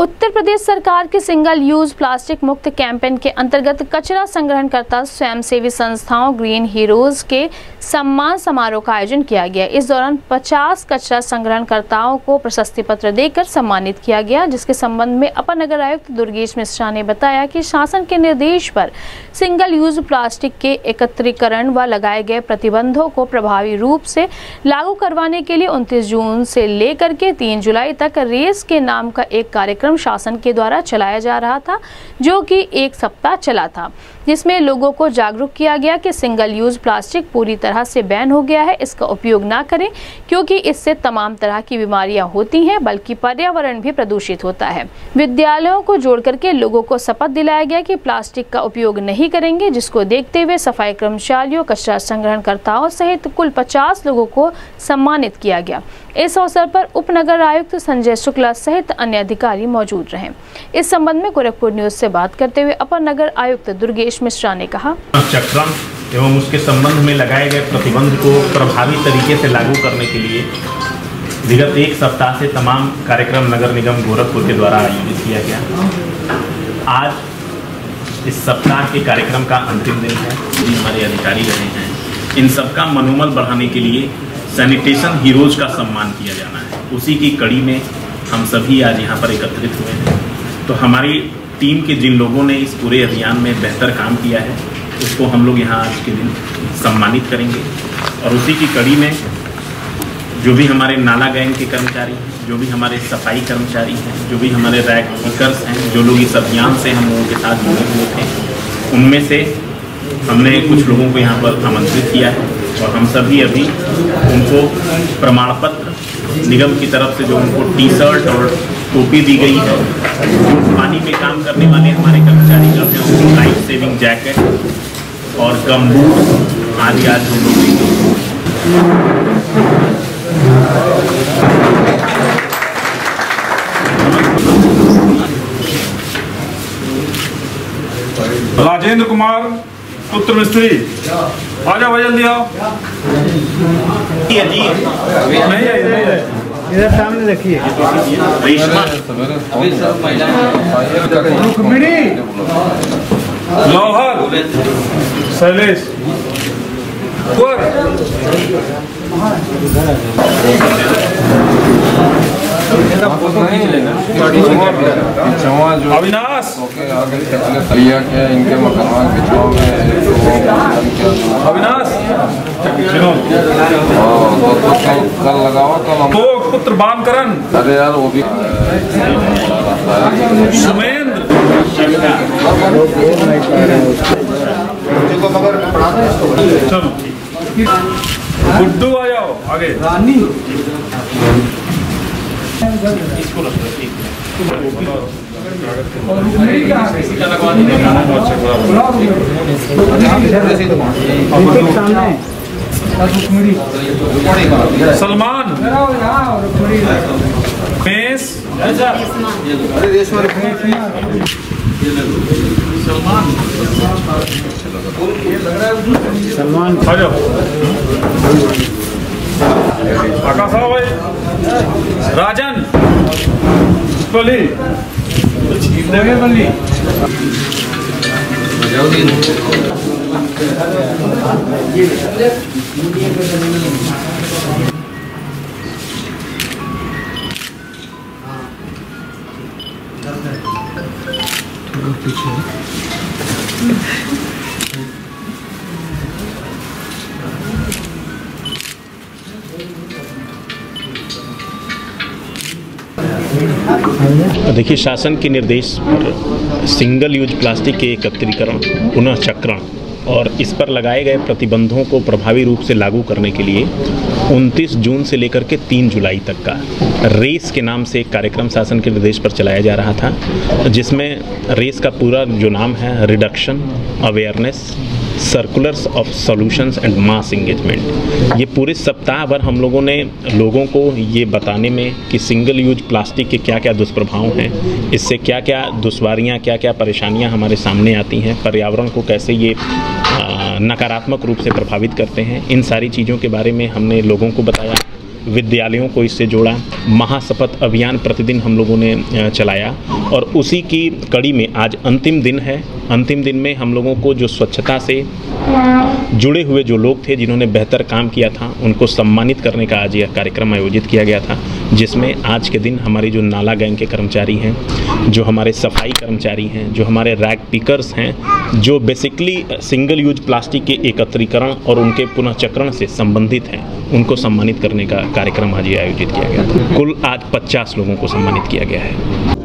उत्तर प्रदेश सरकार के single use plastic मुक्त कैंपेन के अंतर्गत कचरा संग्रहणकर्ता स्वयंसेवी संस्थाओं ग्रीन हीरोज के सम्मान समारोह का आयोजन किया गया। इस दौरान 50 कचरा संग्रहणकर्ताओं को प्रशस्ति पत्र देकर सम्मानित किया गया, जिसके संबंध में अपर नगर आयुक्त दुर्गेश मिश्रा ने बताया कि शासन के निर्देश पर सिंगल यूज प्लास्टिक के एकत्रीकरण व लगाए गए प्रतिबंधों को प्रभावी रूप से लागू करवाने के लिए 29 जून से लेकर के 3 जुलाई तक रेस के नाम का एक कार्यक्रम शासन के द्वारा चलाया जा रहा था, जो कि 1 सप्ताह चला था, जिसमें लोगों को जागरूक किया गया कि सिंगल यूज प्लास्टिक पूरी तरह से बैन हो गया है, इसका उपयोग ना करें क्योंकि इससे तमाम तरह की बीमारियां होती हैं, बल्कि पर्यावरण भी प्रदूषित होता है। विद्यालयों को जोड़ करके लोगों को शपथ दिलाया गया कि प्लास्टिक का उपयोग नहीं करेंगे, जिसको देखते हुए सफाई कर्मचारियों, कचरा संग्रहणकर्ताओं सहित कुल 50 लोगों को सम्मानित किया गया। इस अवसर पर उपनगर आयुक्त संजय शुक्ला सहित अन्य अधिकारी मौजूद रहे। इस संबंध में गोरखपुर न्यूज से बात करते हुए अपर नगर आयुक्त दुर्गेश मिश्रा ने कहा, चक्रण एवं उसके संबंध में लगाए गए प्रतिबंध को प्रभावी तरीके से लागू करने के लिए विगत 1 सप्ताह से तमाम कार्यक्रम नगर निगम गोरखपुर के द्वारा आयोजित किया गया। आज इस सप्ताह के कार्यक्रम का अंतिम दिन है। जी हमारे अधिकारी रहे हैं, इन सबका मनोबल बढ़ाने के लिए सैनिटेशन हीरोज का सम्मान किया जाना है। उसी की कड़ी में हम सभी आज यहाँ पर एकत्रित हुए हैं। तो हमारी टीम के जिन लोगों ने इस पूरे अभियान में बेहतर काम किया है, उसको हम लोग यहाँ आज के दिन सम्मानित करेंगे। और उसी की कड़ी में जो भी हमारे नाला गैंग के कर्मचारी हैं, जो भी हमारे सफाई कर्मचारी हैं, जो भी हमारे रैक वर्कर्स हैं, जो लोग इस अभियान से हम लोगों के साथ जुड़े हुए थे, उनमें से हमने कुछ लोगों को यहाँ पर आमंत्रित किया है और हम सभी अभी उनको प्रमाण पत्र निगम की तरफ से जो उनको टी-शर्ट और टोपी दी गई है, पानी में काम करने वाले हमारे कर्मचारी जो हैं उनको लाइफ सेविंग जैकेट और गमबूट आदि आज हम लोग देंगे। राजेंद्र कुमार पुत्र मिस्त्री, आ जाओ भाई, जल्दी आओ। नहीं है इधर सामने रखिए। रुक्मिणी, लौहर, शैलेश, अविनाश, इनके मकान बिछाओ में अविनाश, कल लगाओ, कल तो पुत्र बानकरण, अरे यार वो भी सुमेंद्र, चलो गुड्डू आ जाओ आगे। रानी इसको रखो, ठीक सलमान, मेस, सलमान आ जाओ। आकाश आओ भाई। राजन, बली, बली। देखिए, शासन के निर्देश पर सिंगल यूज प्लास्टिक के एकत्रीकरण, पुनः चक्रण और इस पर लगाए गए प्रतिबंधों को प्रभावी रूप से लागू करने के लिए 29 जून से लेकर के 3 जुलाई तक का रेस के नाम से एक कार्यक्रम शासन के निर्देश पर चलाया जा रहा था, जिसमें रेस का पूरा जो नाम है reduction, awareness, circulars of solutions and mass engagement. ये पूरे सप्ताह भर हम लोगों ने लोगों को ये बताने में कि सिंगल यूज प्लास्टिक के क्या क्या दुष्प्रभाव हैं, इससे क्या क्या दुश्वारियाँ, क्या क्या परेशानियाँ हमारे सामने आती हैं, पर्यावरण को कैसे ये नकारात्मक रूप से प्रभावित करते हैं, इन सारी चीज़ों के बारे में हमने लोगों को बताया। विद्यालयों को इससे जोड़ा। महाशपथ अभियान प्रतिदिन हम लोगों ने चलाया और उसी की कड़ी में आज अंतिम दिन है। अंतिम दिन में हम लोगों को जो स्वच्छता से जुड़े हुए जो लोग थे जिन्होंने बेहतर काम किया था उनको सम्मानित करने का आज यह कार्यक्रम आयोजित किया गया था, जिसमें आज के दिन हमारी जो नाला गैंग के कर्मचारी हैं, जो हमारे सफाई कर्मचारी हैं, जो हमारे रैक पिकर्स हैं, जो बेसिकली सिंगल यूज प्लास्टिक के एकत्रीकरण और उनके पुनःचक्रण से संबंधित हैं, उनको सम्मानित करने का कार्यक्रम आज ये आयोजित किया गया था। कुल आज 50 लोगों को सम्मानित किया गया है।